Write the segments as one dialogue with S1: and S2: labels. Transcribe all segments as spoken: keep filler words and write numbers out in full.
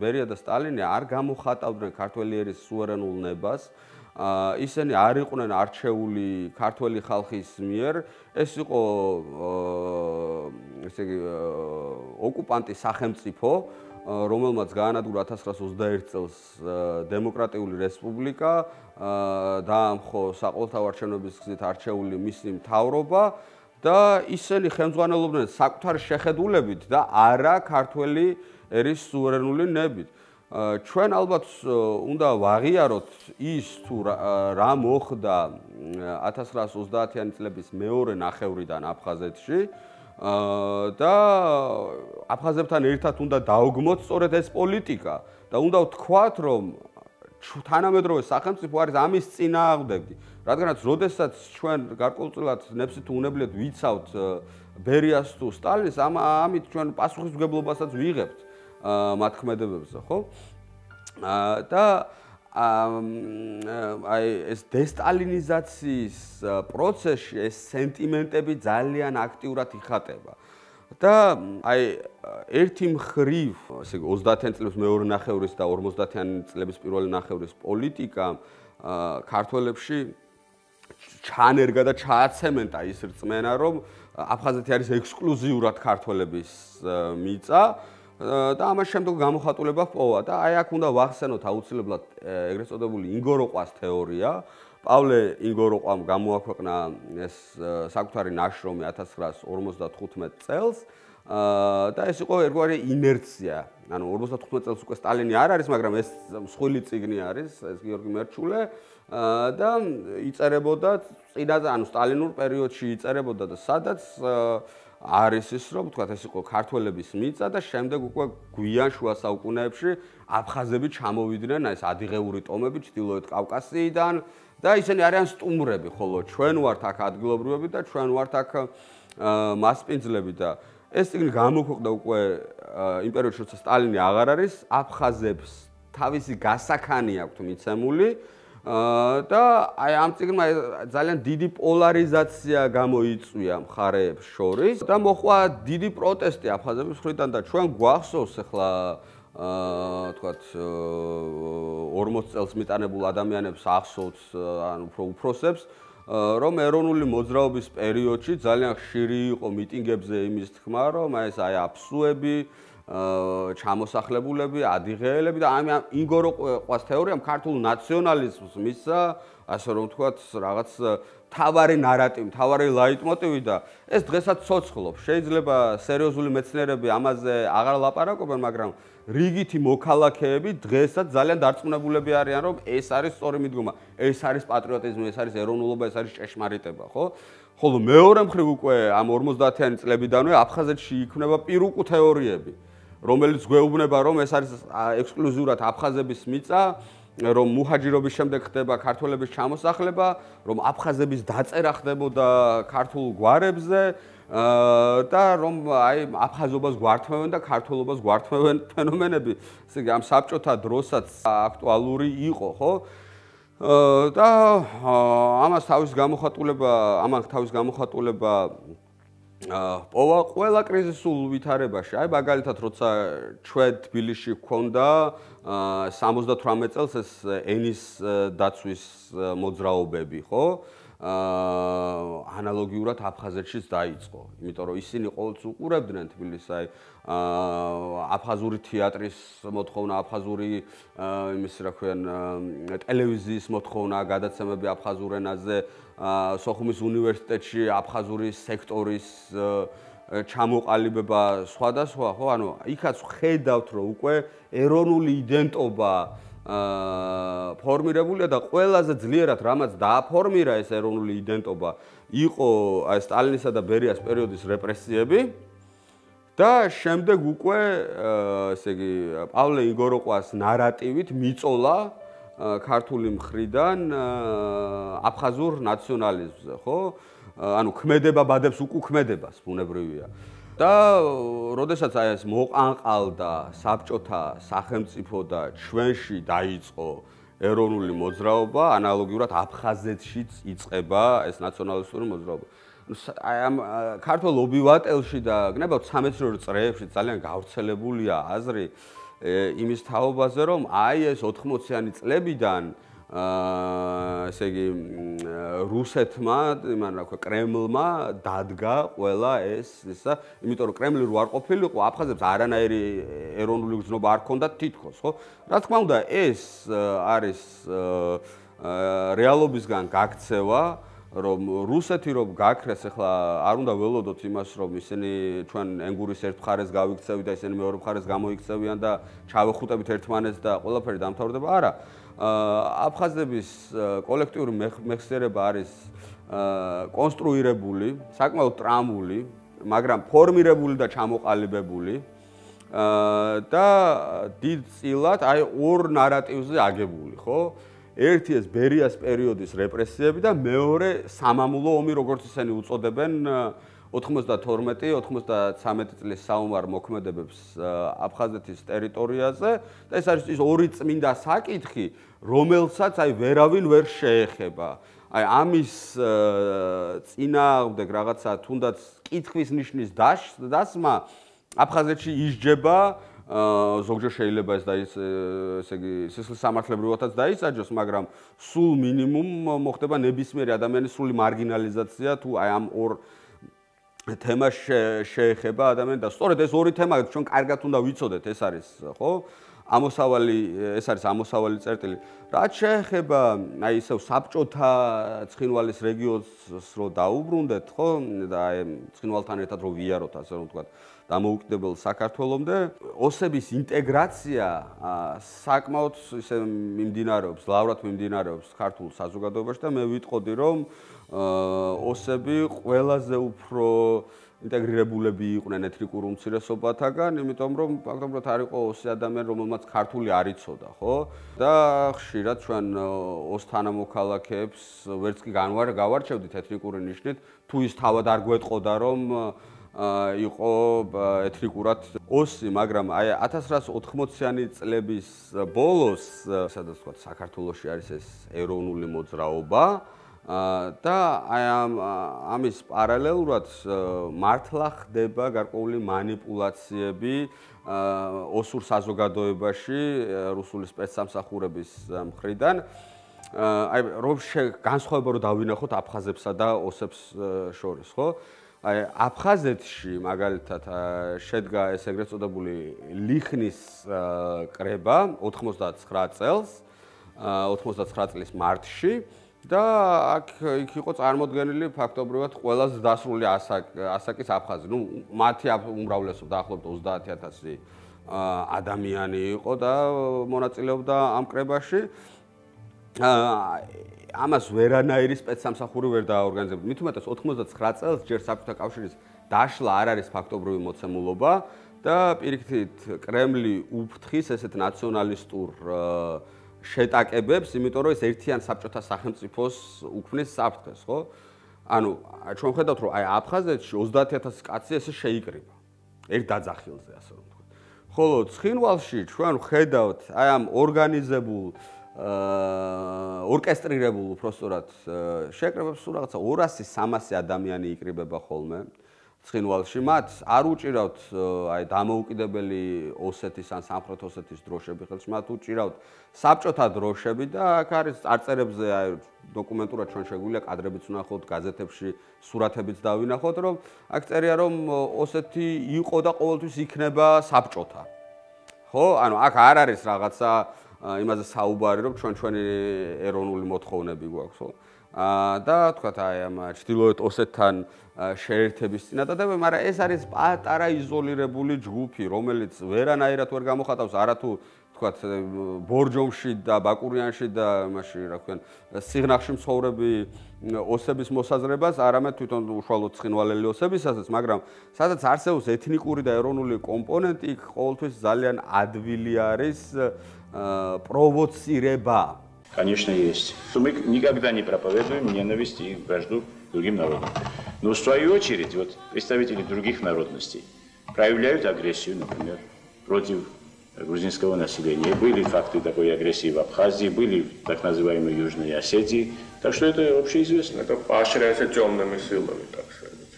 S1: ბერია და სტალინი არ გამოხატავდნენ ქართველი ერის სუვერენულ ნებას, ისინი არ იყვნენ არჩეული ქართველი ხალხის მიერ, ეს იყო ესე იგი ოკუპანტის სახელმწიფო, რომელმაც გაანადგურა ათას ცხრაასი ოცდაერთი წელს დემოკრატიული რესპუბლიკა, დაამხო საყოველთაო არჩევნების გზით არჩეული მისი მთავრობა და ისინი ხელმძღვანელობდნენ საკუთარი შეხედულებით და არა ქართველი ერის სუვერენული ნებით. ჩვენ ალბათ უნდა ვაღიაროთ ის თუ რა მოხდა ათას ცხრაასი ოცდაათიანი წლების მეორე ნახევრიდან აფხაზეთში და აფხაზებთან ერთად უნდა დაუგმოთ სწორედ ეს პოლიტიკა და უნდა ვთქვათ, რომ თანამედროვე სახელმწიფო არის ამის წინააღმდეგი. რადგანაც როდესაც ჩვენ გარკვეულწილად ნებსით უნებლიეთ ვიცავთ ბერიას თუ სტალინს, ამით ჩვენ პასუხისმგებლობასაც ვიღებთ მათ ქმედებებზე, ხო? და აი ეს დესტალინიზაციის პროცესში ეს სენტიმენტები ძალიან აქტიურად იხატება. და აი ერთი მხრივ, ესე იგი ოცდაათიანი წლების მეორე ნახევრის და ორმოცდაათიანი წლების პირველი ნახევრის პოლიტიკა ქართველებში ჩანერგა და ჩააცემენტა ის რწმენა, რომ აფხაზეთი არის ექსკლუზიურად ქართველების მიწა და ამას შემდეგ გამოხატულება ჰპოვა და აი აქ უნდა ვახსენოთ აუცილებლად ეგრეთ წოდებული ინგოროყვას თეორია. პავლე ინგოროყვამ გამოაქვეყნა ეს საკუთარი ნაშრომი ათას ცხრაასი ორმოცდათხუთმეტ წელს და ეს იყო ერთგვარი ინერცია. ანუ ორმოცდათხუთმეტ წელს უკვე სტალინი არ არის, მაგრამ ეს მსხვილი წიგნი არის, ეს გიორგი მერჩულე და იწერებოდა წინაზე, ანუ სტალინურ პერიოდში იწერებოდა და სადაც არის ის, რომ თქვათ, ეს იყო ქართველების მიწა და შემდეგ უკვე გვიან შუა საუკუნეებში აფხაზები ჩამოვიდნენ ეს ადიღეური ტომები ჩრდილოეთ კავკასიიდან და ისინი არიან სტუმრები, ხოლო ჩვენ ვართ აქ ადგილობრივები და ჩვენ ვართ აქ მასპინძლები და ეს წიგნი გამოქვეყნდა უკვე იმ პერიოდში, როცა სტალინი აღარ არის, აფხაზებს თავისი გასაქანი აქვთ მიცემული და აი ამ წიგნმა ძალიან დიდი პოლარიზაცია გამოიწვია მხარეებს შორის და მოხდა დიდი პროტესტი აფხაზების მხრიდან და ჩვენ გვახსოვს ახლა თქვათ ორმოც წელს მიტანებულ ადამიანებს ახსოვთ ან უფრო უფროსებს რომ ეროვნული მოძრაობის პერიოდში ძალიან ხშირი იყო მიტინგებზე იმის თქმა, რომ ეს აი აფსუები ჩამოსახლებულები, ადიღეელები და ამ ინგოროყვას თეორიამ ქართულ ნაციონალიზმს მისცა, ასე რომ ვთქვათ, რაღაც თავარი ნარატივი, თავარი ლაიტმოტივი და ეს დღესაც ცოცხლობს. შეიძლება სერიოზული მეცნიერები ამაზე აღარ ლაპარაკობენ, მაგრამ რიგითი მოქალაქეები დღესაც ძალიან დარწმუნებულები არიან, რომ ეს არის სწორი მიდგომა, ეს არის პატრიოტიზმი, ეს არის ეროვნულობა, ეს არის ჭეშმარიტება, ხო? ხოლო მეორე მხრივ უკვე ამ ორმოცდაათიანი წლებიდანვე აფხაზეთში იქმნება პირუკუ თეორიები, რომელიც გვეუბნება, რომ ეს არის ექსკლუზიურად აფხაზების მიწა, რომ მუჰაჯირობის შემდეგ ხდება ქართველების ჩამოსახლება, რომ აფხაზების დაწერა ხდებოდა ქართულ გვარებზე და რომ აი აფხაზობას გვართმევენ და ქართველობას გვართმევენ ფენომენები, ესე იგი ამ საბჭოთა დროსაც აქტუალური იყო, ხო? და ამას თავის გამოხატულება, ამან თავის გამოხატულება პოვა ყველა კრიზისულ ვითარებაში. აი მაგალითად, როცა ჩვენ თბილისში გვქონდა სამოცდათვრამეტ წელს ეს ენის დაცვის მოძრაობები, ხო? ანალოგიურად აფხაზეთშიც დაიწყო, იმიტომ რომ ისინი ყოველთვის უყურებდნენ თბილისს, აი აფხაზური თეატრის მოთხოვნა, აფხაზური იმის რა ქვიან ტელევიზიის მოთხოვნა, გადაცემები აფხაზურ ენაზე, სოხუმის უნივერსიტეტში აფხაზური სექტორის ჩამოყალიბება სხვადასხვა, ხო? ანუ იქაც ხედავთ, რომ უკვე ეროვნული იდენტობა ფორმირებულია და ყველაზე ძლიერად რამაც დააფორმირა ეს ეროვნული იდენტობა იყო აი სტალინისა და ბერიას პერიოდის რეპრესიები და შემდეგ უკვე ესე იგი პავლე ინგოროყვას ნარატივით მიწოლა ქართული მხრიდან აფხაზურ ნაციონალიზმზე, ხო? ანუ ქმედება ბადებს უკუქმედებას ბუნებრივია. და როდესაც აი ეს მოყანყალდა საბჭოთა სახელმწიფო და ჩვენში დაიწყო ეროვნული მოძრაობა, ანალოგიურად აფხაზეთშიც იწყება ეს ნაციონალისტური მოძრაობა. აი ამ ქართულ ობივატელში და გნებავთ სამეცნიერო წრეებში ძალიან გავრცელებულია აზრი, იმის თაობაზე, რომ აი ეს ოთხმოციანი წლებიდან ესე იგი რუსეთმა, იმან რა ქვია, კრემლმა დადგა ყველა ეს ისა, იმიტომ რომ კრემლი რო არ ყოფილიყო, აფხაზებს არანაირი ეროვნული გზნობა არ ჰქონდათ თითქოს, ხო? რა თქმა უნდა, ეს არის რეალობისგან გაქცევა, რომ რუსეთი რომ გაქრეს, ახლა არ უნდა ველოდოთ იმას, რომ ისინი ჩვენ ენგურის ერთ მხარეს გავიქცევით და ისინი მეორე მხარეს გამოიქცევიან და ჩავეხუტებით ერთმანეთს და ყველაფერი დამთავრდება. არა. აფხაზების კოლექტიური მეხსიერება არის კონსტრუირებული, საკმაოდ ტრამული, მაგრამ ფორმირებული და ჩამოყალიბებული და დიდწილად აი ორ ნარატივზე აგებული, ხო? ერთი ეს ბერიას პერიოდის რეპრესიები და მეორე სამამულო ომი, როგორც ისინი უწოდებენ ოთხმოცდათორმეტი ოცდათვრამეტი წლის საომარ მოქმედებებს აფხაზეთის ტერიტორიაზე და ეს არის ის ორი წმინდა საკითხი, რომელსაც აი ვერავინ ვერ შეეხება. აი ამის წინააღმდეგ რაღაცა თუნდაც კითხვის ნიშნის დასმა აფხაზეთში ისჯება, ზოგჯერ შეიძლება ეს და ის ესე იგი სისხლის სამართლებრივადაც დაისაჯოს, მაგრამ სულ მინიმუმ მოხდება ნებისმიერი ადამიანის სრული მარგინალიზაცია თუ აი ამ ორ თემას შეეხება ადამიანი და სწორედ ეს ორი თემა ჩვენ კარგად უნდა ვიცოდეთ, ეს არის, ხო? ამოსავალი, ეს არის ამოსავალი წერტილი. რაც შეეხება აი ისევ საბჭოთა ცხინვალის რეგიონს რო დაუბრუნდეთ, ხო? და აი ცხინვალთან ერთად რო ვიაროთ, ასე რომ ვთქვათ, დამოუკიდებელ საქართველომდე, ოსების ინტეგრაცია საკმაოდ ისე მიმდინარეობს, ლავრად მიმდინარეობს ქართულ საზოგადოებაში და მე ვიტყოდი, რომ ოსები ყველაზე უფრო ინტეგრირებულები იყვნენ ეთნიკურ უმცირესობათაგან, იმიტომ რომ ფაქტობრივად არ იყო ოსი ადამიანი, რომელმაც ქართული არ იცოდა, ხო? და ხშირად ჩვენ ოს თანამოქალაქეებს ვერც კი გავარჩევდით ეთნიკური ნიშნით, თუ ის თავად არ გვეტყოდა, რომ იყო ეთნიკურად ოსი, მაგრამ აი ათას რვაასი ოთხმოციანი წლების ბოლოს, სადაც ვთქვათ, საქართველოში არის ეს ეროვნული მოძრაობა და აი ამის პარალელურად მართლა ხდება გარკვეული მანიპულაციები ოსურ საზოგადოებაში რუსული სპეცსამსახურების მხრიდან. აი რომ განსხვავება რომ დავინახოთ აფხაზებსა და ოსებს შორის, ხო? აი აფხაზეთში მაგალითად შედგა ეს ეგრეთ წოდებული ლიხნის კრება ოთხმოცდაცხრა წელს, ოთხმოცდაცხრა წლის მარტში და აქ იქ იყო წარმოდგენილი ფაქტობრივად ყველაზე დასრული ასაკის აფხაზი. ნუ მათი უმრავლესობა დაახლოებით ოცდაათი ათასი ადამიანი იყო და მონაწილეობდა ამ კრებაში. ამას ვერანაირი სპეცსამსახური ვერ დააორგანიზებდა. მით უმეტეს ოთხმოცდაცხრა წელს ჯერ საბჭოთა კავშირის დაშლა არ არის ფაქტობრივი მოცემულობა და პირიქით კრემლი უფრთხის ესეთ ნაციონალისტურ შეტაკებებს, იმიტომ რომ ეს ერთიან საბჭოთა სახელმწიფოს უქმნის საფრთხეს, ხო? ანუ ჩვენ ვხედავთ, რომ აი აფხაზეთში ოცდაათი ათასი კაცი ესე შეიკრიბა. ერთ დაძახილზე, ასე რომ ვთქვათ. ხოლო ცხინვალში ჩვენ ვხედავთ აი ამ ორგანიზებულ ორკესტრირებულ უпростоრად შეკრებებს სულ რაღაცა ორასი სამასი ადამიანი იკრიბება ხოლმე ცხინვალში. მათ არ უჭირავთ აი დამოუკიდებელი ოსეთის ან სამხრეთ ოსეთის დროშები ხელში, მათ უჭირავთ საბჭოთა დროშები და აქ არის წარწერებზე აი დოკუმენტურად ჩვენ შეგვიძლია კადრებიც ვნახოთ, გაზეთებში სურათებიც დავინახოთ, რომ აქ წერია, რომ ოსეთი იყო და ყოველთვის იქნება საბჭოთა. ხო? ანუ აქ არ არის რაღაცა იმაზე საუბარი, რომ ჩვენ ჩვენი ეროვნული მოთხოვნები გვაქვს, ხო? და თქვათ აი ამ ჩრდილოეთ ოსეთთან შეერთების წინადადება, მაგრამ ეს არის პატარა იზოლირებული ჯგუფი, რომელიც ვერანაირად ვერ გამოხატავს არათუ თქვათ ბორჯომში და ბაკურიანში და იმაში, რა ქვია, სიღნაღში მცხოვრები ოსების მოსაზრებას, არამედ თვითონ უშუალოდ ცხინვალელი ოსებისაც, მაგრამ სადაც არსებობს ეთნიკური და ეროვნული კომპონენტი, იქ ყოველთვის ძალიან ადვილი არის провоцировать.
S2: Конечно, есть. Мы никогда не проповедуем ненависть и вражду другим народам. Но в свою очередь, вот представители других народностей проявляют агрессию, например, против грузинского населения. Были факты такой агрессии в Абхазии, были в так называемой Южной Осетии. Так что это общеизвестно.
S3: Это поощряется темными силами, так сказать.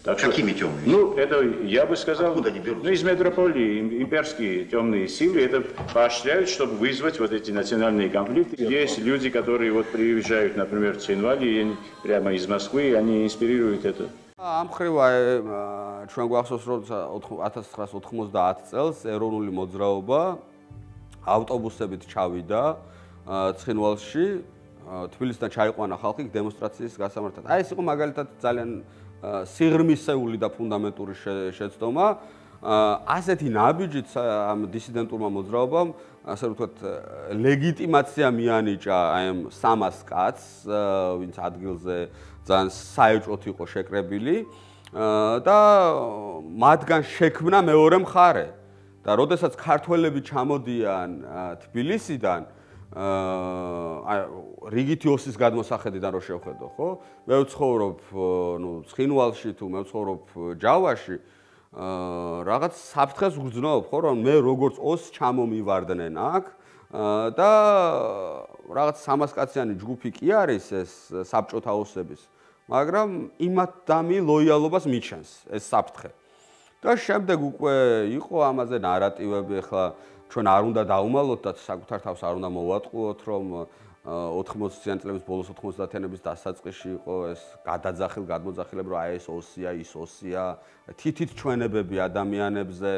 S2: Так что,
S3: Какими темными?
S2: Ну, это, я бы сказал, откуда они берутся? Ну, из метрополии имперские темные силы это поощряют, чтобы вызвать вот эти национальные конфликты. Есть люди, которые вот приезжают, например, в ცხინვალი, прямо из Москвы, и они инспирируют это.
S1: ამ ხრივ აი ჩვენ გვახსოვს რომ ათას ცხრაას ოთხმოცდაათ წელს ეროვნული მოძრაობა ავტობუსებით ჩავიდა ცხინვალში თბილისიდან ჩაიყვანა ხალხი დემონსტრაციის გასამართად. აი ეს იყო მაგალითად ძალიან სიღრმისეული და ფუნდამენტური შეცდომა. ასეთი ნაბიჯით ამ დისიდენტურმა მოძრაობამ ასე ვთქვათ ლეგიტიმაცია მიანიჭა აი ამ სამას კაცს, ვინც ადგილზე ძალიან საეჭვოდ იყო შეკრებილი და მათგან შექმნა მეორე მხარე. და როდესაც ქართველები ჩამოდიან თბილისიდან აი რიგითი ოსის გადმოსახედიდან რო შევხედო, ხო? მე ვცხოვრობ ნუ ცხინვალში თუ მე ვცხოვრობ ჯავაში, რაღაც საფრთხეს ვგრძნობ, ხო, რომ მე როგორც ოს ჩამომივარდნენ აქ და რაღაც სამას კაციანი ჯგუფი კი არის ეს საბჭოთა ოსების, მაგრამ იმათდამი ლოიალობას მიჩენს ეს საფრთხე. და შემდეგ უკვე იყო ამაზე ნარატივები, ახლა ჩვენ არ უნდა დაუმალოთ და საკუთარ თავს არ უნდა მოვატყუოთ, რომ ოთხმოციანი წლების ბოლოს ოთხმოცდაათიანების დასაწყისში იყო ეს გადაძახილ გადმოძახილები, რომ აი ეს ოსია, ის ოსია, თითით ჩვენებები ადამიანებზე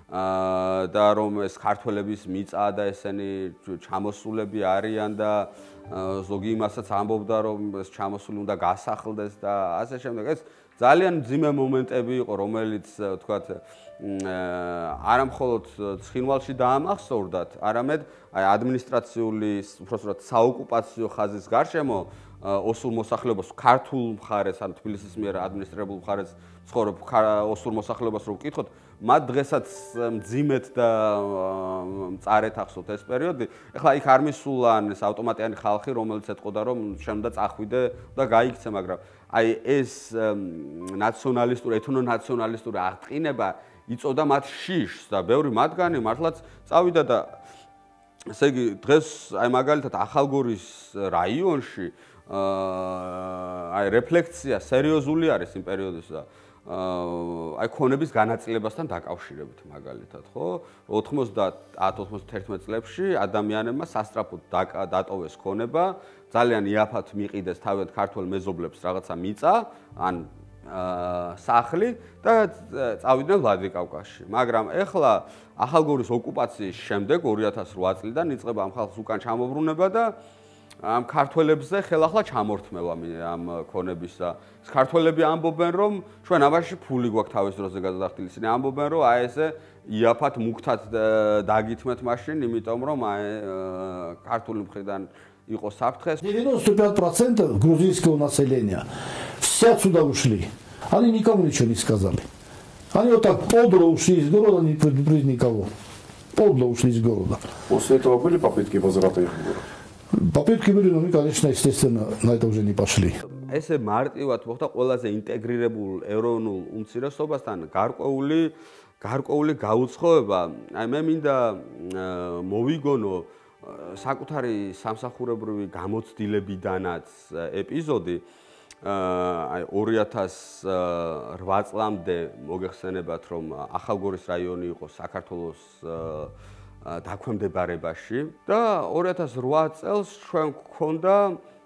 S1: და რომ ეს ქართველების მიწა და ესენი ჩამოსულები არიან და ზოგი იმასაც ამბობდა, რომ ეს ჩამოსული უნდა გასახლდეს და ასე შემდეგ. ეს ძალიან მძიმე მომენტები იყო, რომელიც თქვათ არა მხოლოდ ცხინვალში დაამახსოვრდათ, არამედ აი ადმინისტრაციული, უბრალოდ საოკუპაციო ხაზის გარშემო ოსურ მოსახლეობას, ქართულ მხარეს, ან თბილისის მიერ ადმინისტრირებულ მხარეს ცხოვრობ ოსურ მოსახლეობას რო ვკითხოთ, მათ დღესაც მძიმედ და მწარეთ ახსოვთ ეს პერიოდი. ეხლა იქ არ მისულან ეს ავტომატიანი ხალხი, რომელიც ეთყოდა, რომ შენ უნდა წახვიდე და გაიქცე, მაგრამ აი ეს ნაციონალისტური, ეთნონაციონალისტური აღტყინება იწოდა მათ შიშს და ბევრი მათგანი მართლაც წავიდა და ესე იგი დღეს აი მაგალითად ახალგორის რაიონში აი რეფლექცია სერიოზული არის იმ პერიოდის და აი ქონების განაწილებასთან დაკავშირებით მაგალითად, ხო? ოთხმოცდაათ ოცდაათი წლებში ადამიანებმა სასწრაფოდ დატოვეს ქონება, ძალიან იაფად მიყიდეს თავად ქართველ მეზობლებს რაღაცა მიწა, ან სახლი და წავიდნენ ვლადიკავკაზში. მაგრამ ეხლა ახალგორის ოკუპაციის შემდეგ ორი ათას რვა წლიდან იწყება ამ ხალხს უკან ჩამობრუნება და ამ ქართველებზე ხელახლა ჩამორთმევა ამ ქონებისა. ქართველები ამბობენ, რომ ჩვენ ამაში ფული გვაქვს თავის დროზე გადადახდილი. ისინი ამბობენ, რომ აი ესე იაფად მუქთად დაგითმეთ მაშინ, იმიტომ რომ აი ქართული მხრიდან იყო საფრთხე.
S4: девяносто пять процентов грузинского населения все отсюда ушли. Они никому ничего не сказали. Они вот так подло ушли из города, не предупредили никого. Подло ушли из города.
S5: После этого были попытки возврата их в город?
S4: Попытки были, но мы, конечно, естественно, на это уже не пошли.
S1: ესე მარტივად მოხდა ყველაზე ინტეგრირებულ ეროვნულ უმცირესობასთან გარკვეული გარკვეული გაუცხოება. აი მე მინდა მოვიგონო საკუთარი სამსახურებრივი გამოცდილებიდანაც ეპიზოდი. აი ორი ათას რვა წლამდე მოგეხსენებათ, რომ ახალგორის რაიონი იყო საქართველოს დაქვემდებარებაში და ორი ათას რვა წელს ჩვენ გვქონდა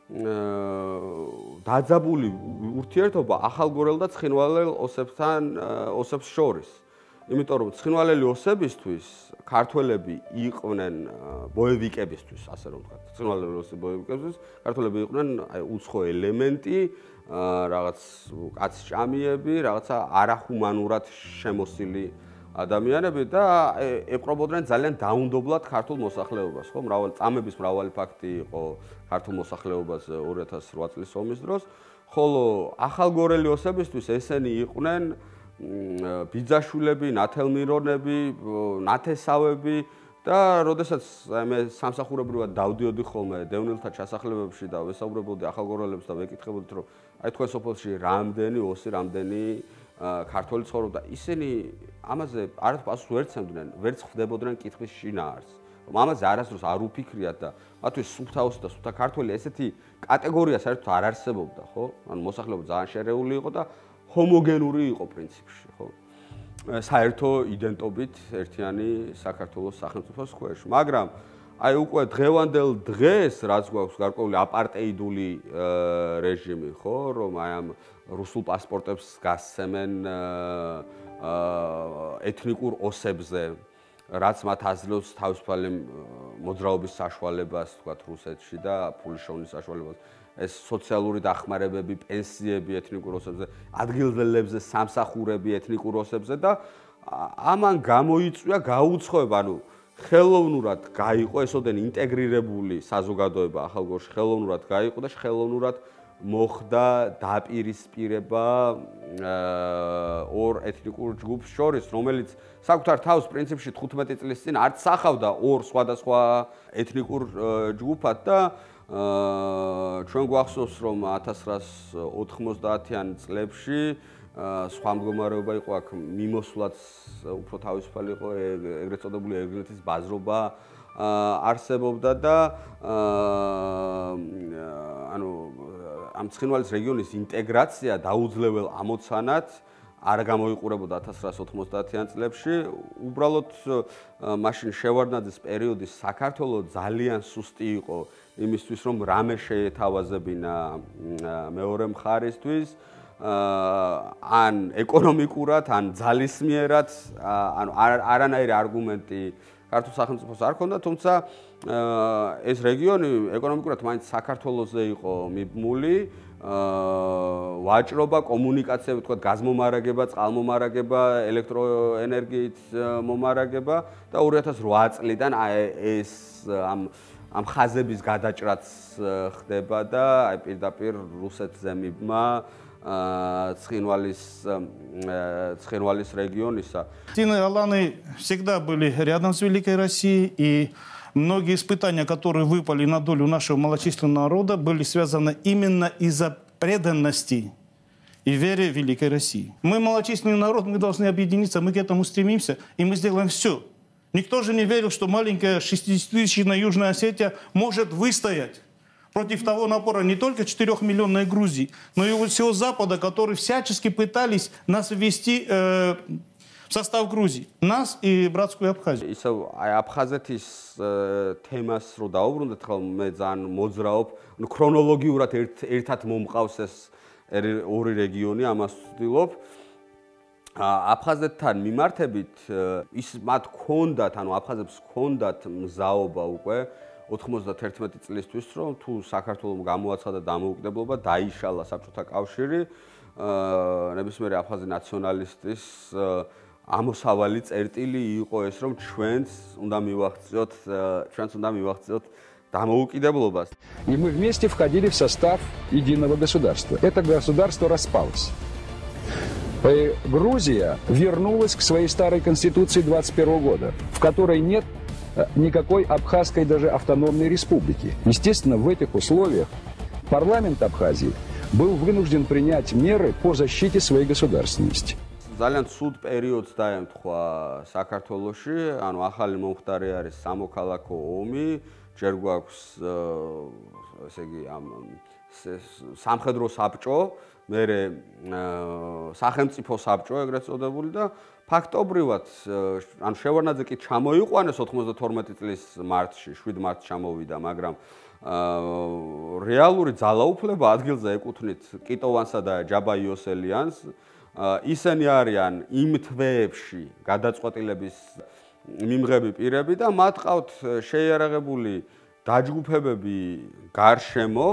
S1: დაძაბული ურთიერთობა ახალგორელ და ცხინვალელ ოსებთან ოსებს შორის. იმიტომ რომ ცხინვალელი ოსებისთვის ქართველები იყვნენ ბოევიკებისთვის, ასე რომ ვთქვათ. ცხინვალელი ოსები ბოევიკებისთვის ქართველები იყვნენ აი უცხო ელემენტი, რაღაც კაცჭამიები, რაღაცა არახუმანურად შემოსილი ადამიანები და ეპყრობოდნენ ძალიან დაუნდობლად ქართულ მოსახლეობას, ხო? მრავალი წამების მრავალი ფაქტი იყო ქართულ მოსახლეობას ორი ათას რვა წლის ომის დროს, ხოლო ახალგორელი ოსებისთვის ესენი იყვნენ ბიძაშვილები, ნათელმირონები, ნათესავები და როდესაც მე სამსახურებრივად დავდიოდი ხოლმე დევნილთა ჩასახლებებში და ვესაუბრებოდი ახალგორელებს და ვეკითხებოდით, რომ აი თქვენ სოფელში რამდენი ოსი, რამდენი ქართველი ცხოვრობდა, ისინი ამაზე არც პასუხს ვერ ცემდნენ, ვერც ხვდებოდნენ კითხვის შინაარსს. რომ ამაზე არასდროს არ უფიქრიათ და მათთვის სუფთა ოსი და სუფთა ქართველი ესეთი კატეგორია საერთოდ არ არსებობდა, ხო? ანუ მოსახლეობა ძალიან შერეული იყო და ჰომოგენური იყო პრინციპში, ხო? საერთო იდენტობით ერთიანი საქართველოს სახელმწიფოს ქვეშ, მაგრამ აი უკვე დღევანდელ დღეს რაც გვაქვს გარკვეული აპარტეიდული რეჟიმი, ხო, რომ აი ამ რუსულ პასპორტებს გასცემენ ეთნიკურ ოსებზე, რაც მათ აძლევს თავისუფალი მოძრაობის საშუალებას, თქვათ, რუსეთში და ფულის შოვნის საშუალებას. ეს სოციალური დახმარებები, პენსიები ეთნიკურ ოსებზე, ადგილებზე სამსახურები ეთნიკურ ოსებზე და ამან გამოიწვია გაუცხოება, ანუ ხელოვნურად გაიყო ესოდენი ინტეგრირებული საზოგადოება ახალგორში ხელოვნურად გაიყო და ხელოვნურად მოხდა დაპირისპირება ორ ეთნიკურ ჯგუფს შორის, რომელიც საკუთარ თავს პრინციპში თხუთმეტი წლის წინ არც სახავდა ორ სხვადასხვა ეთნიკურ ჯგუფად და ჩვენ გვახსოვს, რომ ათას რვაას ოთხმოცდაათიან წლებში სხვა მდგომარეობა იყო აქ მიმოსვლაც უფრო თავისუფალი იყო ეგრეთ წოდებული ერგლეთის ბაზრობა არსებობდა და ანუ ამ ცხინვალის რეგიონის ინტეგრაცია დაუძლებელ ამოცანად არ გამოიყურებოდა ათას რვაას ოთხმოცდაათიან წლებში. უბრალოდ მაშინ შევარდნაძის პერიოდი საქართველოს ძალიან სუსტი იყო იმისთვის, რომ რამე შეეთავაზებინა მეორე მხარისთვის, ან ეკონომიკურად, ან ძალისმიერად, ანუ არანაირი არგუმენტი ქართულ სახელმწიფოს არ ჰქონდა, თუმცა ეს რეგიონი ეკონომიკურად მაინც საქართველოსზე იყო მიბმული, ვაჭრობა, კომუნიკაცია, ვთქვათ, გაზმომარაგება, წყალმომარაგება, ელექტროენერგიით მომარაგება და ორი ათას რვა წლიდან ეს ამ ამ ხაზების გადაჭრაც ხდება და აი პირდაპირ русეთზე მიბმა ცხინვალის ცხინვალის региониса.
S3: Тины Аланы всегда были рядом с Великой Россией, и многие испытания, которые выпали на долю нашего малочисленного народа, были связаны именно из-за преданности и веры в Великой России. Мы малочисленный народ, мы должны объединиться, мы к этому стремимся, и мы сделаем все. Никто же не верил, что маленькая шестидесятитысячная Южная Осетия может выстоять против того напора не только четырехмиллионной Грузии, но и всего Запада, которые всячески пытались нас ввести э, в состав Грузии. Нас и братскую Абхазию.
S1: Ისევ აი აფხაზეთის თემას რო დაუბრუნდეთ, ხომ მე ძალიან მოძრაობ, ну ქრონოლოგიურად ერთად მომყავს ეს ორი რეგიონი, ამას ვცდილობ. აფხაზეთთან მიმართებით ის მათ ქონდათ, ანუ აფხაზებს ქონდათ მზაობა უკვე ოთხმოცდათერთმეტი წლისთვის, რომ თუ საქართველოს გამოაცხადა დამოუკიდებლობა, დაიშალა საბჭოთა კავშირი, ნებისმიერი აფხაზი ნაციონალისტის ამოსავალი წერტილი იყო ეს, რომ ჩვენც უნდა მივაღწიოთ, ჩვენც უნდა მივაღწიოთ დამოუკიდებლობას.
S6: И мы вместе входили в состав единого государства. Это государство распалось. Грузия вернулась к своей старой конституции двадцать первого года, в которой нет никакой абхазской даже автономной республики. Естественно, в этих условиях парламент Абхазии был вынужден принять меры по защите своей государственности.
S1: ძალიან ცუდ პერიოდს დაემთხვა საქართველოში, ანუ ახალი მომხდარი არის სამოქალაქო ომი, ჯერ გვაქვს ესე იგი ამ სამხედრო საბჭო, მერე სახელმწიფო საბჭო ეგრეთ წოდებული და ფაქტობრივად ანუ შევარდნაძე კი ჩამოიყვანეს ოთხმოცდათორმეტი წლის მარტში, შვიდ მარტს ჩამოვიდა, მაგრამ რეალური ძალაუფლება ადგილზე ეკუთვნით კიტოვანსა და ჯაბა იოსელიანს. ისინი არიან იმ თვეებში გადაწყვეტილების მიმღები პირები და მათ ყავთ შეიარაღებული დაჯგუფებები გარშემო,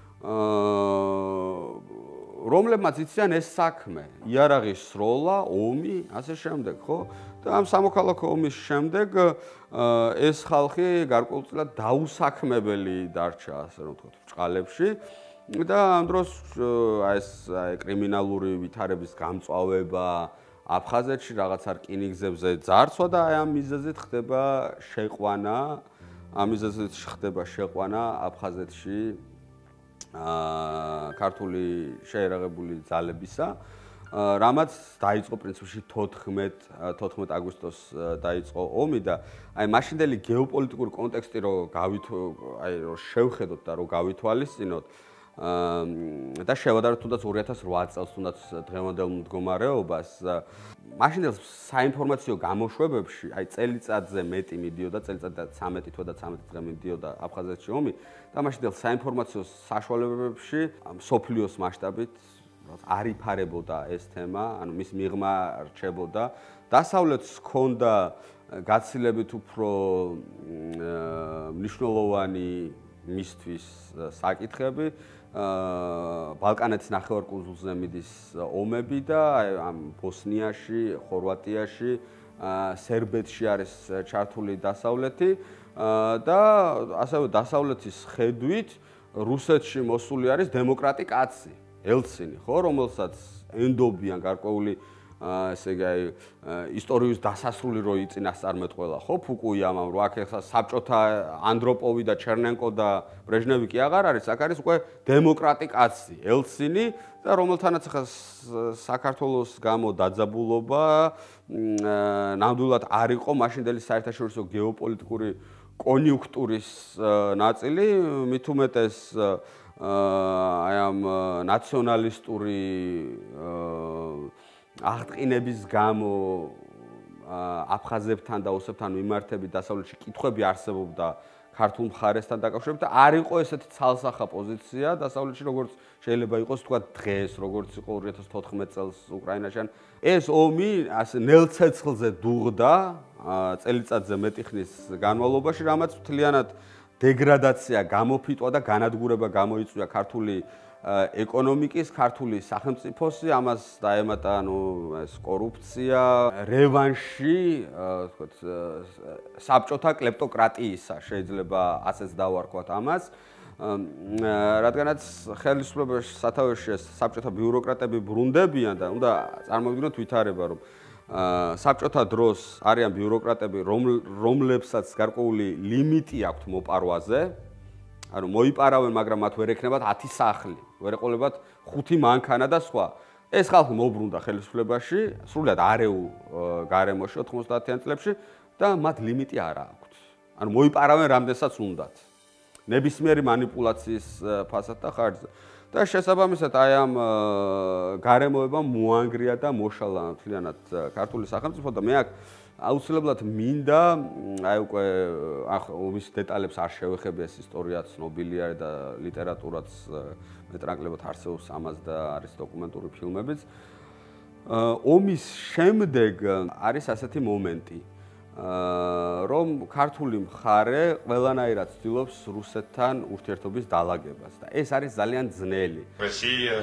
S1: რომლებმაც იციან ეს საქმე, იარაღის სროლა, ომი, ასე შემდეგ, ხო? და ამ სამოქალაქო ომის შემდეგ ეს ხალხი გარკვეულწილად დაუსაქმებელი დარჩა, ასე რომ ვთქვათ, ბრჭყალებში. და ამ დროს ეს კრიმინალური ვითარების გამწვავება აფხაზეთში რაღაც რკინიგზებზე ძარცვა და აი ამ მიზეზით ხდება შეყვანა, ამ მიზეზით ხდება შეყვანა აფხაზეთში ქართული შეიარაღებული ძალებისა, რამაც დაიწყო პრინციპში თოთხმეტ აგვისტოს დაიწყო ომი და აი მაშინდელი გეოპოლიტიკური კონტექსტი რო გავითვალოთ, აი რო შევხედოთ და რო გავითვალისწინოთ, და შევადაროთ თუნდაც ორი ათას ოთხ წელს თუნდაც დღევანდელ მდგომარეობას მაშინდელ საინფორმაციო გამოშვებებში აი წელიწადზე მეტი მიდიოდა წელიწადზე ცამეტი თვე და ცამეტი დღე მიდიოდა აფხაზეთში ომი და მაშინდელ საინფორმაციო საშუალებებში სოფლიოს მასშტაბით არ იფარებოდა ეს თემა, ანუ მის მიღმა რჩებოდა. დასავლეთს ჰქონდა გაცილებით უფრო მნიშვნელოვანი მისთვის საკითხები, ბალკანეთის ნახევარკუნძულზე მიდის ომები და ამ ბოსნიაში, ხორვატიაში, სერბეთში არის ჩართული დასავლეთი და ასევე დასავლეთის ხედვით რუსეთში მოსული არის დემოკრატი კაცი. ელცინი, ხო, რომელსაც ენდობიან გარკვეული ესე იგი აი ისტორიის დასასრული რო იწინასწარმეტყველა, ხო, ფუკუიამამ რო აქ ახლა საბჭოთა ანდროპოვი და ჩერნენკო და ბრეჟნევი კი აღარ არის, აქ არის უკვე დემოკრატი კაცი, ელცინი და რომელთანაც ახლა საქართველოს გამო დაძაბულობა ნამდვილად არ იყო მაშინდელი საერთაშორისო გეოპოლიტიკური კონიუნქტურის ნაწილი, მით უმეტეს აი ამ ნაციონალისტური აღტყინების გამო აფხაზებთან და ოსებთან მიმართებით დასავლეთში კითხვები არსებობდა ქართულ მხარესთან დაკავშირებით და არ იყო ესეთი ცალსახა პოზიცია დასავლეთში როგორც შეიძლება იყოს თქვა დღეს როგორც იყო ორი ათას თოთხმეტ წელს უკრაინაში. ეს ომი ასე ნელცეცხლზე დუღდა წელიწადზე მეტი ხნის განმავლობაში, რამაც მთლიანად დეგრადაცია გამოფიტვა და განადგურება გამოიწვია ქართული ეკონომიკის, ქართული სახელმწიფოსი, ამას დაემატა ანუ ეს კორუფცია, რევანში, თქოთ, საბჭოთა კლეპტოკრატიისა, შეიძლება ასეც დავარქვათ ამას. რადგანაც ხელისუფლებაში სათავეში ეს საბჭოთა ბიუროკრატები ბრუნდებიან და უნდა წარმოვიდგინოთ ვითარება, რომ საბჭოთა დროს არიან ბიუროკრატები, რომლებსაც გარკვეული ლიმიტი აქვთ მოპარვაზე, ანუ მოიპარავენ, მაგრამ მათ ვერ ექნებათ ათი სახლი, ვერ ეყოლებათ ხუთი მანქანა და სხვა. ეს ხალხი მოbrunდა ხელისუფლებაში, სრულად არეულ გარემოში ოთხმოცდაათიან წლებში და მათ ლიმიტი არ აქვთ. ანუ მოიპარავენ რამდენსაც უნდათ. ნებისმიერი манипуляციის ფასად და ხარჯზე. და შესაბამისად აი ამ გარემოებამ მოანგრია და მოშალა მთლიანად ქართული სახელმწიფო და მე აქ აუცილებლად მინდა აი უკვე ომის დეტალებს არ შევეხები, ეს ისტორია ცნობილია და ლიტერატურაც მეტნაკლებად არსებობს ამას და არის დოკუმენტური ფილმებიც. ომის შემდეგ არის ასეთი მომენტი, რომ ქართული მხარე ყველანაირად ცდილობს რუსეთთან ურთიერთობის დალაგებას და ეს არის ძალიან ძნელი.
S7: Россия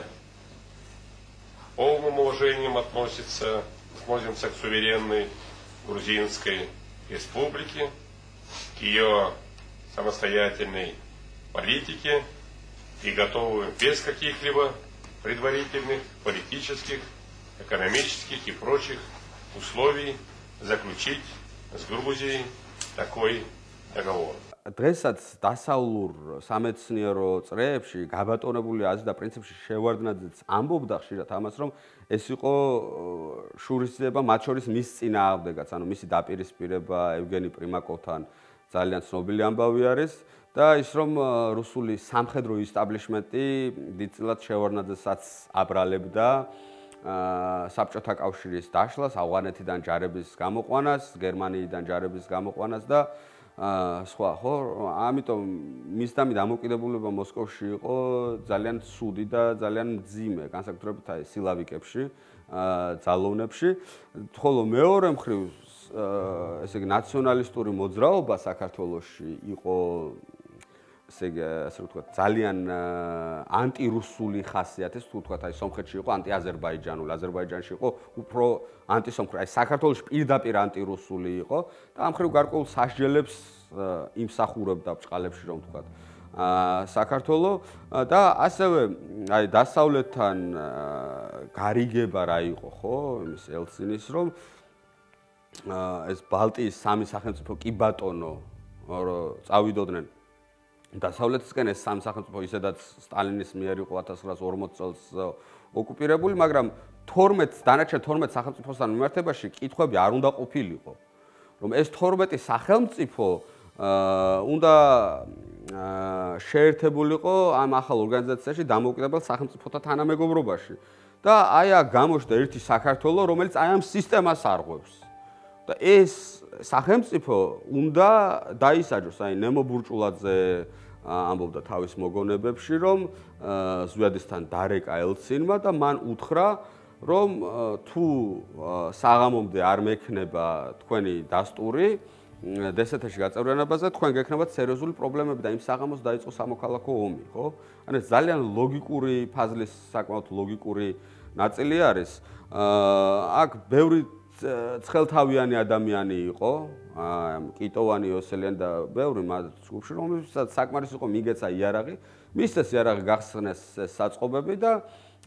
S7: полным уважением относится, относимся к суверенной Грузинской республике, к ее самостоятельной политике и готовы без каких-либо предварительных политических, экономических и прочих условий заключить с Грузией такой договор.
S1: დღესაც დასავლურ სამეცნიერო წრეებში გაბატონებული აზრი და პრინციპში შევარდნაძეც ამბობდა ხშირად ამას, რომ ეს იყო შურისძიება მათ შორის მის წინააღმდეგაც, ანუ მისი დაპირისპირება ევგენი პრიმაკოვთან ძალიან ცნობილი ამბავი არის და ის რომ რუსული სამხედრო ისტაბლიშმენტი დიდწილად შევარდნაძესაც აბრალებდა საბჭოთა კავშირის დაშლას, ავღანეთიდან ჯარების გამოყვანას, გერმანიიდან ჯარების გამოყვანას და სხვა, ხო, ამიტომ მის დამი დამოკიდებულება მოსკოვში იყო ძალიან ცუდი და ძალიან მძიმე, განსაკუთრებით აი სილავიკებში, ძალოვნებში, ხოლო მეორე მხრივ ესე იგი ნაციონალისტური მოძრაობა საქართველოში იყო ესე იგი ასე ვთქვათ ძალიან ანტირუსული ხასიათის, თუ ვთქვათ აი სომხეთში იყო ანტიაზერბაიჯანული, აზერბაიჯანში იყო უფრო ანტისომხური, აი საქართველოში პირდაპირ ანტირუსული იყო და ამ ხრივ გარკვეულ სასჯელებს იმსახურებდა ბჭყალებში, რომ ვთქვათ საქართველო და ასევე აი დასავლეთთან გარიგება რა იყო, ხო, იმის ელცინის, რომ ეს ბალტიის სამი სახელმწიფო კი ბატონო წავიდოდნენ დასავლეთისკენ, ეს სამი სახელმწიფო ისედაც სტალინის მიერ იყო ათას ცხრაას ორმოც წელს ოკუპირებული, მაგრამ თორმეტ დანარჩენ თორმეტ სახელმწიფოსთან მიმართებაში კითხვები არ უნდა ყოფილიყო, რომ ეს თორმეტი სახელმწიფო უნდა შეერთებულიყო ამ ახალ ორგანიზაციაში დამოუკიდებელ სახელმწიფოთა თანამეგობრობაში. და აი აქ გამოჩნდა ერთი საქართველო, რომელიც აი ამ სისტემას არღვევს. და ეს სახელმწიფო უნდა დაისაჯოს, აი ნემო ბურჭულაძე ამბობდა თავის მოგონებებში, რომ ზვიადისთან დარეკა ელცინმა და მან უთხრა, რომ თუ საღამომდე არ მექნება თქვენი დასტური დსთ-ში გაწევრიანებაზე, თქვენ გექნებათ სერიოზული პრობლემები და იმ საღამოს დაიწყო სამოქალაქო ომი, ხო? ანუ ეს ძალიან ლოგიკური ფაზლის საკმაოდ ლოგიკური ნაწილი არის. აქ ბევრი ცხელთავიანი ადამიანი იყო, კიტოვანი, იოსელიანი და ბევრი მათ ჯგუფში, რომელსაც საკმარის იყო მიგეცა იარაღი, მისცეს იარაღი გახსნეს საწყობები და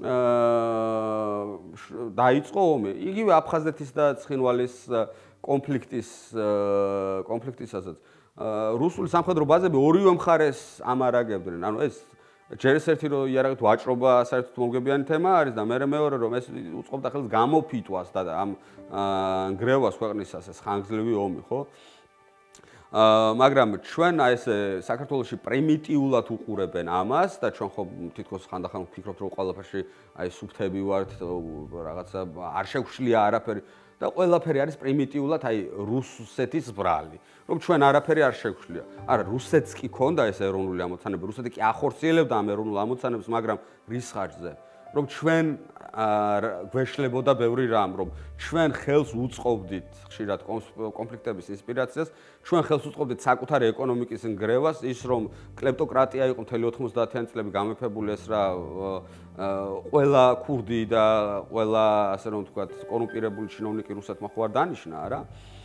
S1: დაიწყო ომი. იგივე აფხაზეთის და ცხინვალის კონფლიქტის კონფლიქტისასაც რუსული სამხედრო ბაზები ორივე მხარეს ამარაგებდნენ. ანუ ეს ჯერ ერთი რომ იარაღით ვაჭრობა საერთოდ მომგებიანი თემა არის და მეორე მეორე რომ ეს უწყობდა ხელს გამოფიტვას და ამ ნგრევას ქვეყნისას ეს ხანგრძლივი ომი, ხო? მაგრამ ჩვენ აი ეს საქართველოში პრიმიტიულად უყურებენ ამას და ჩვენ ხო თითქოს ხანდახან ვფიქრობთ რომ ყველაფერში აი სუფთები ვართ, რაღაცა არ შეგვშლია არაფერი და ყველაფერი არის პრიმიტიულად აი რუსეთის ბრალი. რომ ჩვენ არაფერი არ შეგვშლია. არა, რუსეთს კი ქონდა ეს ეროვნული ამოცანები, რუსეთი კი ახორციელებდა ამ ეროვნულ ამოცანებს, მაგრამ რის ხარჯზე? რომ ჩვენ გვეშლებოდა ბევრი რამ, რომ ჩვენ ხელს უწყობდით ხშირად კონფლიქტების ინსპირაციას, ჩვენ ხელს უწყობდით საკუთარი ეკონომიკის ნგრევას, ის რომ კლეპტოკრატია იყო მთელი ოთხმოცდაათიანი წლები გამეფებული ეს რა ყველა ქურდი და ყველა ასე რომ ვთქვათ კორუმპირებული ჩინოვნიკი რუსეთმა ხო არ დანიშნა, არა?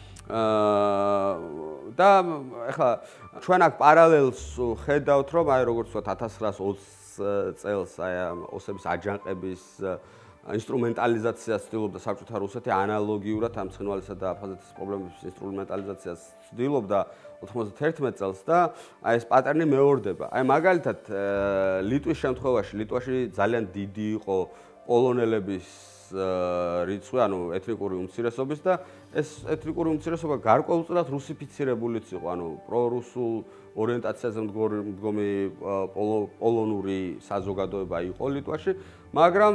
S1: და ეხლა ჩვენ აქ პარალელს ხედავთ, რომ აი როგორც ვთქვათ ათას ცხრაას ოცი წელს აი ამ ოსების აჯანყების ინსტრუმენტალიზაციას ცდილობდა საბჭოთა რუსეთი ანალოგიურად ამ ცხინვალისა და აფხაზეთის პრობლემების ინსტრუმენტალიზაციას ცდილობდა ოთხმოცდათერთმეტ წელს და აი ეს პატერნი მეორდება. აი მაგალითად ლიტვის შემთხვევაში ლიტვაში ძალიან დიდი იყო პოლონელების რიცხვი, ანუ ეთნიკური უმცირესობის და ეს ეთნიკური უმცირესობა გარკვეულწილად რუსიფიცირებულიც იყო, ანუ პრორუსულ ორიენტაციაზე მდგომი პოლონური საზოგადოება იყო ლიტვაში, მაგრამ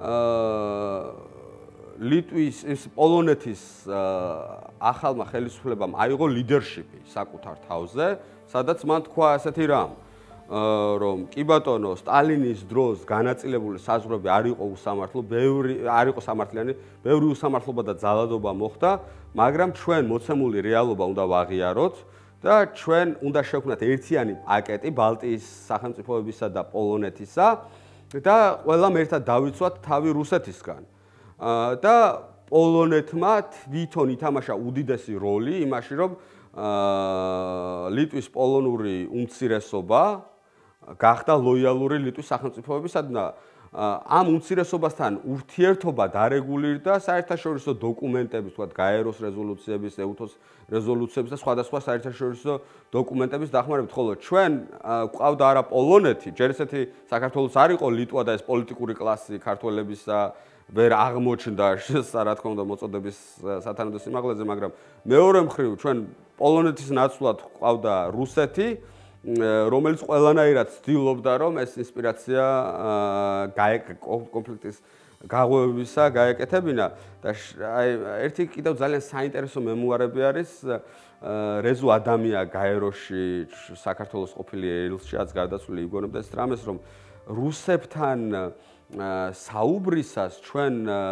S1: ლიტვის ის პოლონეთის ახალმა ხელისუფლებამ აიღო ლიდერშიპი საკუთარ თავზე, სადაც მან თქვა ასეთი რამ, რომ კი ბატონო, სტალინის დროს განაწილებული საზღვრები არ იყო უსამართლო, ბევრი არ იყო სამართლიანი, ბევრი უსამართლობა და ძალადობა მოხდა, მაგრამ ჩვენ მოცემული რეალობა უნდა ვაღიაროთ და ჩვენ უნდა შევქმნათ ერთიანი პაკეტი ბალტიის სახელმწიფოებისა და პოლონეთისა და ყველამ ერთად დავიცვათ თავი რუსეთისგან. და პოლონეთმა თვითონ ითამაშა უდიდესი როლი იმაში, რომ ლიტვის პოლონური უმცირესობა გახდა ლოიალური ლიტვის სახელმწიფოებისადმი და ამ უმცირესობასთან ურთიერთობა დარეგულირდა საერთაშორისო დოკუმენტების, თქვათ, გაეროს რეზოლუციების, ეუთოს რეზოლუციების და სხვადასხვა საერთაშორისო დოკუმენტების დახმარებით, ხოლო ჩვენ გვყავდა არა პოლონეთი, ჯერ ესეთი საქართველოს არ იყო ლიტვა და ეს პოლიტიკური კლასი ქართველებისა ვერ აღმოჩნდა, რა თქმა უნდა, მოწოდების სათანადო სიმაღლეზე, მაგრამ მეორე მხრივ ჩვენ პოლონეთის ნაცვლად გვყავდა რუსეთი, რომელიც ყველანაირად ცდილობდა, რომ ეს ინსპირაცია კონფლიქტის გაღვევებისა გაეკეთებინა და აი ერთი კიდევ ძალიან საინტერესო მემუარები არის რეზუ ადამია გაეროში საქართველოს ყოფილი ელჩიაც გარდაცვლილი იგონებდა ეს რამეს, რომ რუსებთან საუბრისას ჩვენ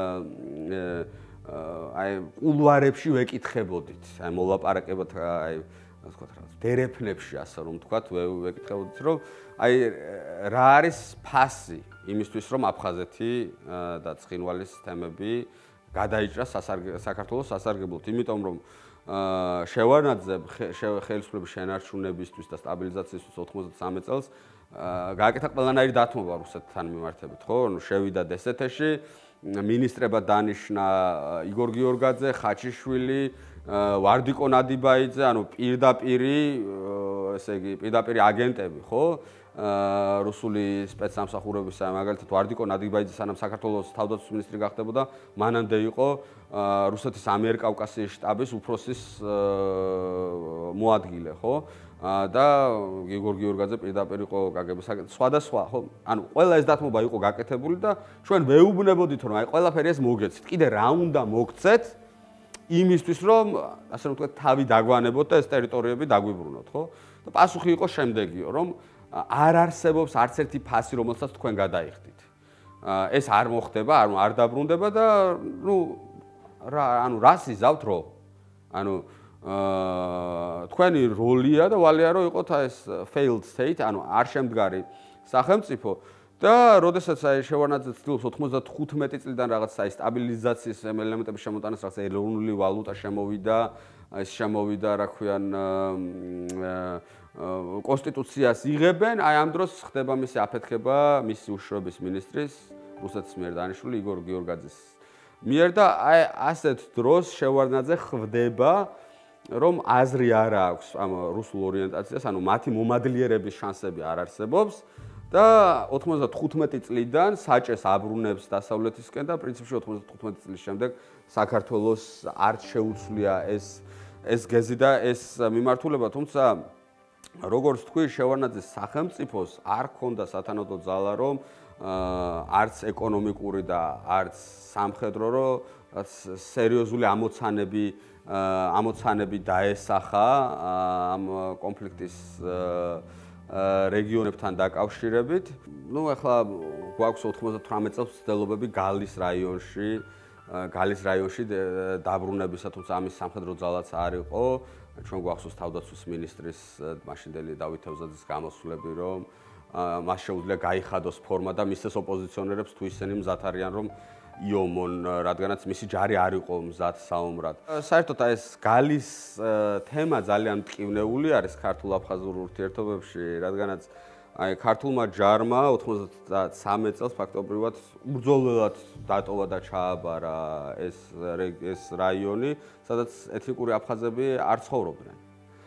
S1: აი კულუარებში ვეკითხებოდით, აი მოლაპარაკებად აი ასე ვთქვათ, დერეფნებში ასე რომ ვთქვათ, ვეკითხებოდით, რომ აი რა არის ფასი იმისთვის, რომ აფხაზეთი და ცხინვალის თემები გადაიჭრა საქართველოს სასარგებლოდ, იმიტომ რომ შევანაძემ ხელისუფლების შენარჩუნებისთვის და სტაბილიზაციისთვის ოთხმოცდასამი წელს გააკეთა ყველანაირი დათმობა რუსეთთან მიმართებით, ხო? შევიდა დსთ-ში, მინისტრებად დანიშნა იგორ გიორგაძე, ხაჩიშვილი, ვარდიკო ნადიბაიძე, ანუ პირდაპირი, ესე იგი, პირდაპირი აგენტები, ხო? რუსული სპეცსამსახურებისა, მაგალითად ვარდიკო ნადიბაიძე სანამ საქართველოს თავდაცვის მინისტრი გახდებოდა, მანამდე იყო რუსეთის ამიერკავკასიის შტაბის უფროსის მოადგილე, ხო? და გიგორ გიორგაძე პირდაპირ იყო კაგების აგენტი, სხვადასხვა, ხო? ანუ ყველა ეს დათმობა იყო გაკეთებული და ჩვენ ვეუბნებოდით, რომ აი ყველაფერი ეს მოგეცით. კიდე რა უნდა მოგცეთ იმისთვის, რომ ასე რომ ვთქვათ, თავი დაგვანებოთ და ეს ტერიტორიები დაგვიბრუნოთ, ხო? და პასუხი იყო შემდეგიო, რომ არ არსებობს არც ერთი ფასი, რომელსაც თქვენ გადაიხდით. ეს არ მოხდება, ანუ არ დაბრუნდება და ნუ რა, ანუ რას იზავთ რო? ანუ თქვენი როლია და ვალია რომ იყოთ ეს failed state, ანუ არ შემდგარი სახელმწიფო და როდესაც აი შევარნაძე ცდილობს ოთხმოცდათხუთმეტი წლიდან რაღაც აი სტაბილიზაციის ელემენტების შემოტანას, რაღაც ეროვნული ვალუტა შემოვიდა, ეს შემოვიდა, რა ქვიან, კონსტიტუციას იღებენ, აი ამ დროს ხდება მისი აფეთქება მისი უშუალობის მინისტრის, რუსეთის მიერ დანიშნული იგორ გიორგაძის მიერ და აი ასეთ დროს შევარნაძე ხვდება, რომ აზრი არ აქვს ამ რუსულ ორიენტაციას, ანუ მათი მომადლიერების შანსები არ არსებობს და ოთხმოცდათხუთმეტი წლიდან საჭეს აბრუნებს დასავლეთისკენ და პრინციპში ოთხმოცდათხუთმეტი წლის შემდეგ საქართველოს არ შეუცვლია ეს ეს გეზი და ეს მიმართულება, თუმცა როგორც თქვი, შევარნაძის სახელმწიფოს არ ქონდა სათანადო ძალა, რომ არც ეკონომიკური და არც სამხედრო, რომ სერიოზული ამოცანები ამოცანები დაესახა ამ კონფლიქტის რეგიონებთან დაკავშირებით. ნუ ახლა გვაქვს ოთხმოცდათვრამეტ წელს ცდილობები გალის რაიონში, გალის რაიონში დაბრუნებისა, თუმცა ამის სამხედრო ძალაც არ იყო. ჩვენ გვახსოვს თავდაცვის მინისტრის მაშინდელი დავით თევზაძის გამოსვლები, რომ მას შეუძლია გაიხადოს ფორმა და მისცეს ოპოზიციონერებს თუ ისინი მზად არიან, რომ იომონ, რადგანაც მისი ჯარი არ იყო მზად საომრად. საერთოდ ეს გალის თემა ძალიან მტკივნეული არის ქართულ-აფხაზურ ურთიერთობებში, რადგანაც აი ქართულმა ჯარმა ოთხმოცდასამი წელს ფაქტობრივად უბრძოლველად დატოვა და ჩააბარა ეს ეს რაიონი, სადაც ეთნიკური აფხაზები არ ცხოვრობდნენ.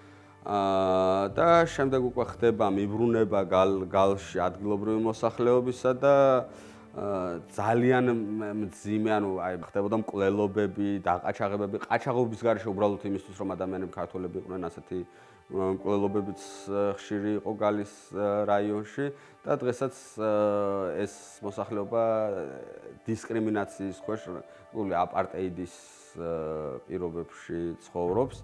S1: და შემდეგ უკვე ხდება მიბრუნება გალში ადგილობრივი მოსახლეობისა და ძალიან მძიმე, ანუ აი ხდებოდა მკვლელობები, დაყაჩაღებები, ყაჩაღობის გარეშე უბრალოდ იმისთვის, რომ ადამიანები ქართველები იყვნენ, ასეთი მკვლელობებიც ხშირი იყო გალის რაიონში და დღესაც ეს მოსახლეობა დისკრიმინაციის ქვეშ, აპარტეიდის პირობებში ცხოვრობს.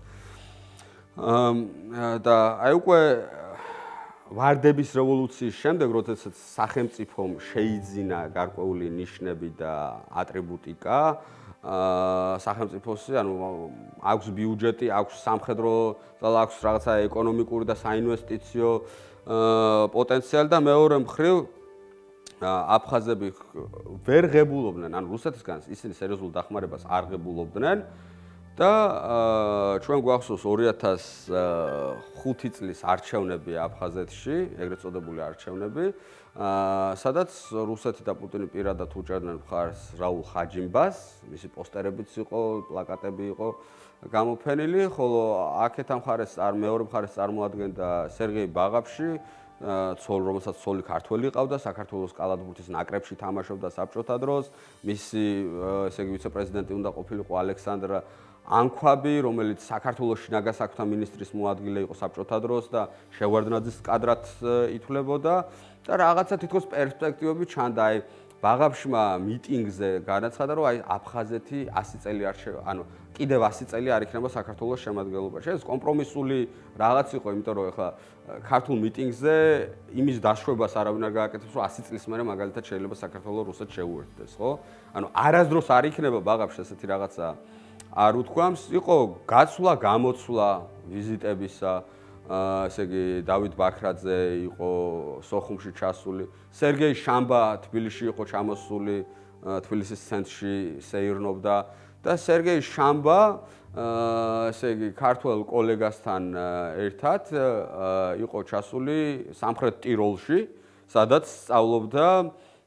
S1: და აი უკვე ვარდების რევოლუციის შემდეგ, როდესაც სახელმწიფომ შეიძინა გარკვეული ნიშნები და ატრიბუტიკა, სახელმწიფოსი, ანუ აქვს ბიუჯეტი, აქვს სამხედრო ძალა, აქვს რაღაცა ეკონომიკური და საინვესტიციო პოტენციალი და მეორე მხრივ აფხაზები ვერ ღებულობდნენ, ანუ რუსეთისგან ისინი სერიოზულ დახმარებას არ ღებულობდნენ. და ჩვენ გვახსოვს ორი ათას ხუთი წლის არჩევნები აფხაზეთში, ეგრეთ წოდებული არჩევნები, სადაც რუსეთი და პუტინი პირადად უჭერდნენ მხარს რაულ ხაჯიმბას, მისი პოსტერებიც იყო, პლაკატები იყო გამოფენილი, ხოლო აქეთა მხარეს არ მეორე მხარეს წარმოადგენდა სერგეი ბაღაფში, ცოლ, რომელსაც ცოლი ქართველი ყავდა, საქართველოს კალათბურთის ნაკრებში თამაშობდა საბჭოთა დროს, მისი ესე იგი ვიცე-პრეზიდენტი უნდა ყოფილიყო ალექსანდრა ანქვაბი, რომელიც საქართველოში ნაგასაქმეთა მინისტრის მოადგილე იყო საბჭოთა დროს და შევარდნაძის კადრად ითვლებოდა და რაღაცა თითქოს პერსპექტივები ჩანდა. აი ბაღაფშმა მიტინგზე განაცხადა, რომ აი აფხაზეთი ასი წელი არ შევა, ანუ კიდევ ასი წელი არ იქნება საქართველოს შემადგენლობაში. ეს კომპრომისული რაღაც იყო, იმიტომ რომ ეხლა ქართულ მიტინგზე იმის დაშვებას არავინ არ გააკეთებს, რომ ასი წლის მერე მაგალითად შეიძლება საქართველოს რუსეთს შეუერთდეს, ხო? ანუ არასდროს არ იქნება ბაღაფში ესეთი რაღაცა არ უთქვამს, იყო გაცვლა, გამოცვლა ვიზიტებისა, ესე იგი დავით ბაქრაძე იყო სოხუმში ჩასული, სერგეი შამბა თბილისში იყო ჩამოსული, თბილისის ცენტრში სეირნობდა და სერგეი შამბა ესე იგი ქართველ კოლეგასთან ერთად იყო ჩასული სამხრეთ ტიროლში, სადაც სწავლობდა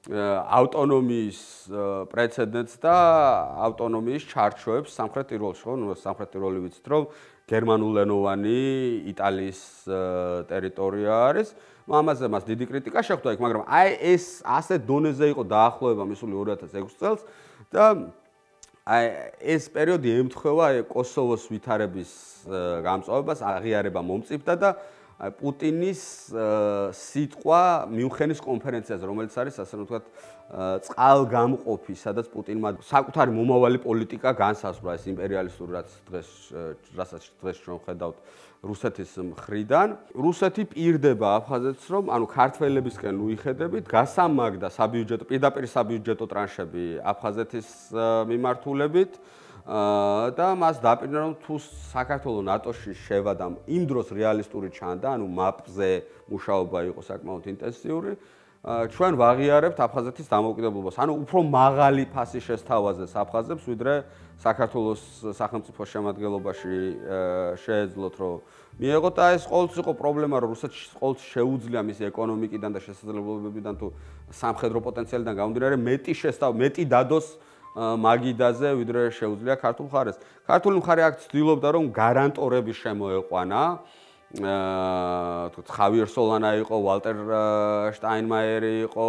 S1: ავტონომიის პრეცედენტს და ავტონომიის ჩარჩოებს სამხრეთ ტიროლში, ხო? ნუ სამხრეთ ტიროლი ვიცით, რომ გერმანულენოვანი იტალიის ტერიტორია არის. ამაზე მას დიდი კრიტიკა შეხვდა იქ, მაგრამ აი ეს ასეთ დონეზე იყო დაახლოება მისული ორი ათას ექვსი წელს და აი ეს პერიოდი ემთხვევა აი კოსოვოს ვითარების გამწვავებას, აღიარება მომწიფდა და პუტინის სიტყვა მიუნხენის კონფერენციაზე, რომელიც არის ასე რომ ვთქვათ წყალგამყოფი, სადაც პუტინმა საკუთარი მომავალი პოლიტიკა განსაზღვრა ეს იმპერიალისტური რაც დღეს რასაც დღეს ჩვენ ხედავთ რუსეთის მხრიდან. რუსეთი პირდება აფხაზეთს, რომ ანუ ქართველებისკენ უიხედებით, გასამაგდა საბიუჯეტო პირდაპირ საბიუჯეტო ტრანშები აფხაზეთის მიმართულებით. და მას დაპირდა რომ თუ საქართველოს ნატოში შევადა იმ დროს რეალისტური ჩანდა, ანუ მაპზე მუშაობა იყო საკმაოდ ინტენსიური, ჩვენ ვაღიარებთ აფხაზეთის დამოუკიდებლობას. ანუ უფრო მაღალი ფასი შესთავაზეს აფხაზებს, ვიდრე საქართველოს სახელმწიფოს შემადგენლობაში შეეძლოთ რომ მიეღოთ და ეს ყოველთვის იყო პრობლემა, რომ რუსეთს ყოველთვის შეუძლია მისი ეკონომიკიდან და შესაძლებლობებიდან თუ სამხედრო პოტენციალიდან გამომდინარე მეტი შესთავ მეტი დადოს მაგიდაზე, ვიდრე შეუძლია ქართულ მხარეს. ქართული მხარე აქ ცდილობდა რომ გარანტორები შემოეყვანა. აა თუ ხავიერ სოლანა იყო, ვალტერ შტაინმაიერი იყო,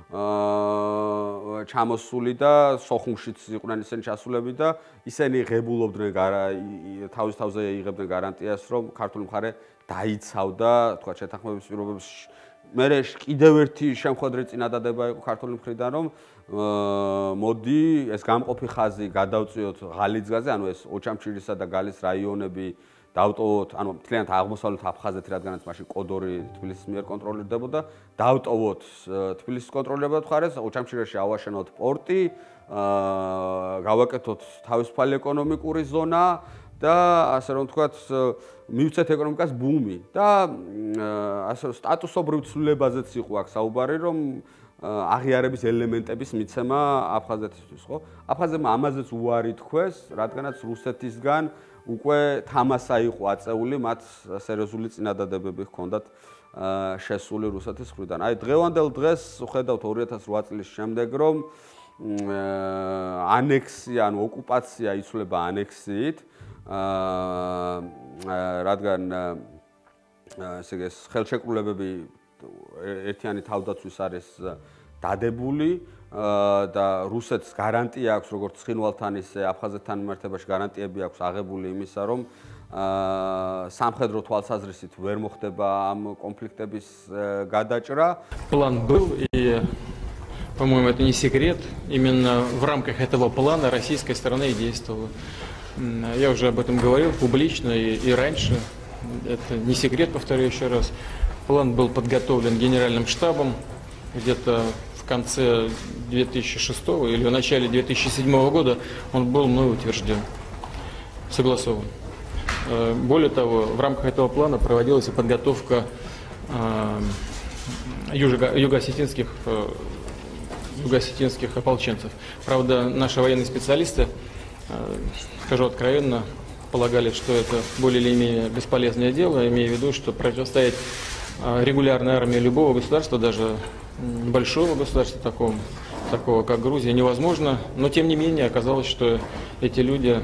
S1: აა ჩამოსული და სოხუმშიც იყვნენ ისინი ჩასულები და ისინი ღებულობდნენ თავის თავზე იღებდნენ გარანტიას, რომ ქართული მხარე დაიცავდა, თქვა შეთანხმების პირობებს. მე კიდევ ერთი შემხვედრი წინადადება იყო ქართული მხრიდან, რომ მოდი ეს გამყოფი ხაზი გადავწიოთ ღალიძგაზე, ანუ ეს ოჩამჩირისა და გალის რაიონები დავტოვოთ, ანუ მთლიანად აღმოსავლეთ აფხაზეთი, რადგანაც მაშინ კოდორი თბილისის მიერ კონტროლირდებოდა, დავტოვოთ თბილისის კონტროლირებად მხარეს, ოჩამჩირეში ავაშენოთ პორტი, გავაკეთოთ თავისუფალი ეკონომიკური ზონა და ასე რომ ვთქვათ, მივცეთ ეკონომიკას ბუმი და ასე სტატუსობრივ ცვლილებაზეც იყო აქ საუბარი, რომ აღიარების ელემენტების მიცემა აფხაზეთისთვის, ხო? აფხაზებმა ამაზეც უარი თქვეს, რადგანაც რუსეთისგან უკვე თამასა იყო აწეული, მათ სერიოზული წინადადებები ჰქონდათ შესული რუსეთის მხრიდან. აი დღევანდელ დღეს ვხედავთ ორი ათას რვა წლის შემდეგ, რომ ანექსია, ანუ ოკუპაცია იცვლება ანექსიით, რადგან ესე იგი ეს ხელშეკრულებები ერთიანი თავდაცვის არის დადებული და რუსეთს გარანტია აქვს, როგორც ცხინვალთან ისე აფხაზეთთან მიმართებაში გარანტიები აქვს აღებული იმისა, რომ სამხედრო თვალსაზრისით ვერ მოხდება ამ კონფლიქტების გადაჭრა.
S8: План был, и, по-моему, это не секрет. Именно в рамках этого плана российская сторона и действовала. Я уже об этом говорил публично и, и раньше. Это не секрет, повторю еще раз. План был подготовлен генеральным штабом где-то в конце две тысячи шестого или в начале две тысячи седьмого года он был мной утвержден, согласован. Более того, в рамках этого плана проводилась и подготовка юго-осетинских юго-осетинских ополченцев. Правда, наши военные специалисты, скажу откровенно, полагали, что это более или менее бесполезное дело, имея в виду, что противостоять регулярной армии любого государства, даже большого государства, такого, такого как Грузия, невозможно. Но тем не менее оказалось, что эти люди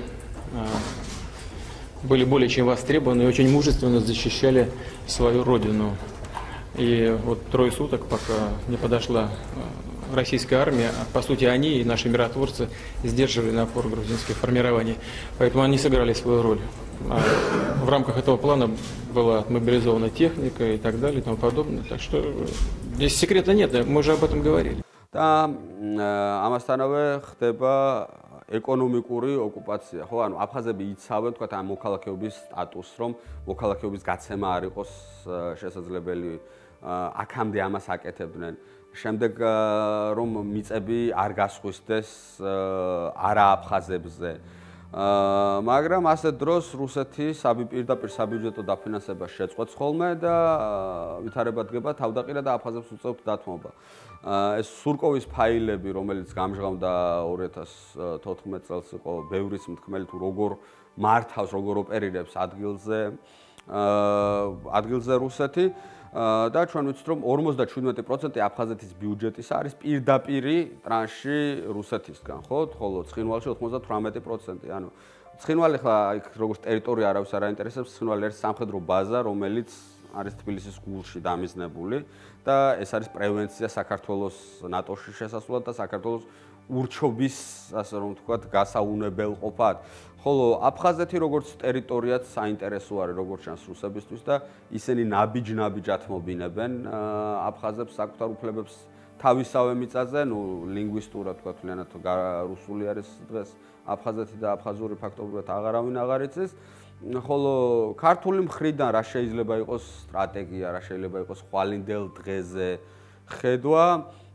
S8: были более чем востребованы и очень мужественно защищали свою родину. И вот трое суток, пока не подошла российская армия, по сути они и наши миротворцы сдерживали напор грузинских формирований. Поэтому они сыграли свою роль. В рамках этого плана была отмобилизована техника и так далее и тому подобное. Так что здесь секрета нет, мы уже об этом говорили.
S1: და ამასთანავე ხდება ეკონომიკური ოკუპაცია. ხო, ანუ აფხაზები იცავენ, თქვათ, ამ მოქალაქეობის სტატუსს, რომ მოქალაქეობის გაცემა არ იყოს შესაძლებელი, აქამდე ამას აკეთებდნენ. შემდეგ რომ მიწები არ გასხვისდეს არა აფხაზებზე. მაგრამ ასეთ დროს რუსეთი საბირდაპირ საბიუჯეტო დაფინანსებას შეწყვეტს ხოლმე და ვითარება დგება თავდაყირა და აფხაზებს უწევთ დათმობა. ეს სურკოვის ფაილები, რომელიც გამჟღავნდა ორი ათას თოთხმეტ წელს იყო ბევრის მთქმელი თუ როგორ მართავს, როგორ ოპერირებს ადგილზე ადგილზე რუსეთი. და ჩვენ ვიცით რომ ორმოცდაშვიდმეტი პროცენტი აფხაზეთის ბიუჯეტის არის პირდაპირი ტრანში რუსეთისგან, ხო? ხოლო ცხინვალში ოცდათვრამეტი პროცენტი. ანუ ცხინვალი ხა იქ როგორც ტერიტორია არავის არ აინტერესებს, ცხინვალი არის სამხედრო ბაზა, რომელიც არის თბილისის გულში დამიზნებული და ეს არის პრევენცია საქართველოს ნატოში შესასვლელად და საქართველოს ურჩობის, ასე რომ ვთქვათ, გასაუნებელყოფად. ხოლო აფხაზეთი როგორც ტერიტორიაც საინტერესო არის როგორც ჩანს რუსებისთვის და ისინი ნაბიჯ-ნაბიჯ ათმობინებენ აფხაზებს საკუთარ უფლებებს თავისავე მიწაზე, ნუ ლინგვისტურად თქვა თლიანად რუსული არის დღეს აფხაზეთი და აფხაზური ფაქტობრივად აღარავინ აღარ იცის. ხოლო ქართული მხრიდან რა შეიძლება იყოს სტრატეგია, რა შეიძლება იყოს ხვალინდელ დღეზე ხედვა,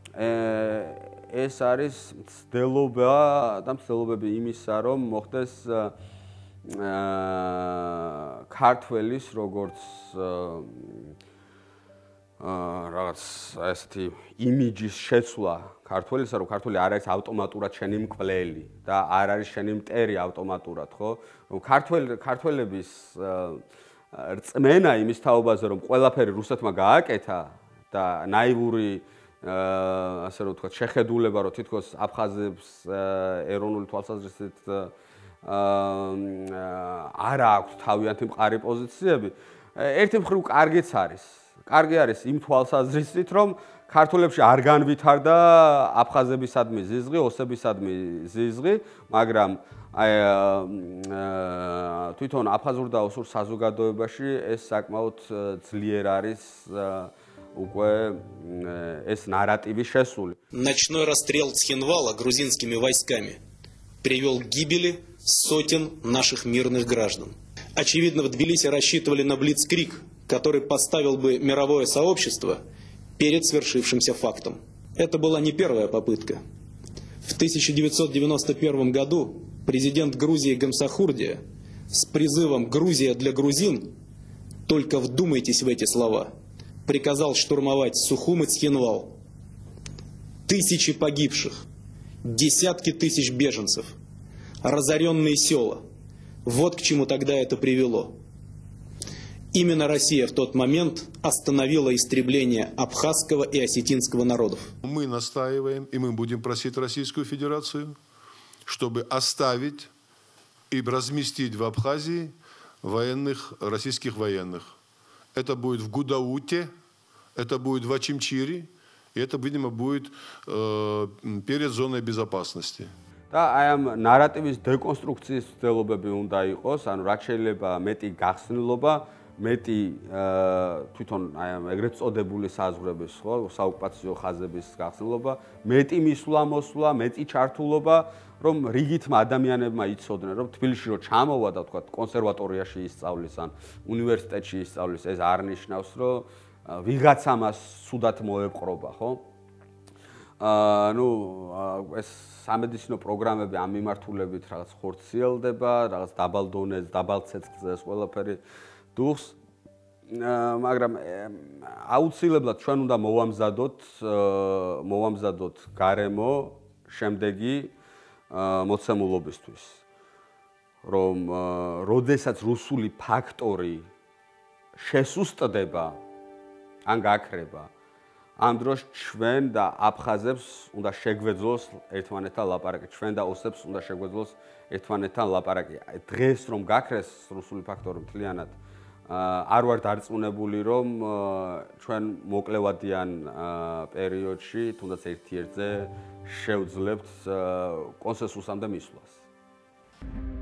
S1: ეს არის მცდელობა და მცდელობები იმისა, რომ მოხდეს ქართველის როგორც რაღაც ესეთი იმიჯის შეცვლა ქართველისა, რომ ქართველი არ არის ავტომატურად შენი მკვლელი და არ არის შენი მტერი ავტომატურად, ხო? რომ ქართველ ქართველების რწმენა იმის თაობაზე, რომ ყველაფერი რუსეთმა გააკეთა და ნაივური ასე რომ ვთქვათ, შეხედულება, რომ თითქოს აფხაზებს ეროვნული თვალსაზრისით არ აქვს თავიანთი მყარი პოზიციები, ერთი მხრივ კარგიც არის. კარგი არის იმ თვალსაზრისით, რომ ქართველებში არ განვითარდა აფხაზებისადმი ზიზღი, ოსებისადმი ზიზღი, მაგრამ აი თვითონ აფხაზურ და ოსურ საზოგადოებაში ეს საკმაოდ ძლიერ არის უკვე ეს наративи შესული.
S9: Ночной расстрел Ცხинвала грузинскими войсками привел к гибели сотен наших мирных граждан. Очевидно, в Тбилиси рассчитывали на блицкриг, который поставил бы мировое сообщество перед свершившимся фактом. Это была не первая попытка. В тысяча девятьсот девяносто первом году президент Грузии Гамсахурдия с призывом «Грузия для грузин», только вдумайтесь в эти слова, приказал штурмовать Сухум и Ცხинвал. Тысячи погибших, десятки тысяч беженцев, разоренные села. Вот к чему тогда это привело. Именно Россия в тот момент остановила истребление абхазского и осетинского народов.
S10: Мы настаиваем, и мы будем просить Российскую Федерацию, чтобы оставить и разместить в Абхазии военных, российских военных. Это будет в Гудауте, это будет в Ачимчире, и это, видимо, будет э, перед зоной безопасности.
S1: და აი ამ наратиვის დეკონსტრუქციის ცდილობები უნდა იყოს, ანუ რაც შეიძლება მეტი გახსნილობა, მეტი თვითონ აი ამ ეგრეთ წოდებული საზღვრების, ხო, საოკუპაციო ხაზების გახსნილობა, მეტი მისვლა-მოსვლა, მეტი ჩართულობა, რომ რიგითმა ადამიანებმა იცოდნენ, რომ თბილისში რო ჩამოვა და თქვა კონსერვატორიაში ისწავლის ან უნივერსიტეტში ისწავლის, ეს არ ნიშნავს, რომ ვიღაცა მას სუდად მოეპყრობა, ხო? აა ნუ ეს სამედიცინო პროგრამები ამ მიმართულებით რაღაც ხორციელდება, რაღაც დაბალ დონეზე, დაბალ ცეცხლზე ეს ყველაფერი დუხს, მაგრამ აუცილებლად ჩვენ უნდა მოვამზადოთ, მოვამზადოთ გარემო შემდეგი მოცემულობისთვის, რომ როდესაც რუსული ფაქტორი შესუსტდება ან გაქრება, ამ დროს ჩვენ და აფხაზებს უნდა შეგვეძლოს ერთმანეთთან ლაპარაკი, ჩვენ და ოსებს უნდა შეგვეძლოს ერთმანეთთან ლაპარაკი. დღეს რომ გაქრეს რუსული ფაქტორი მთლიანად არ ვარ დარწმუნებული, რომ ჩვენ მოკლევადიან პერიოდში, თუნდაც ერთ-ერთზე შევძლებთ კონსენსუსამდე მისვლას.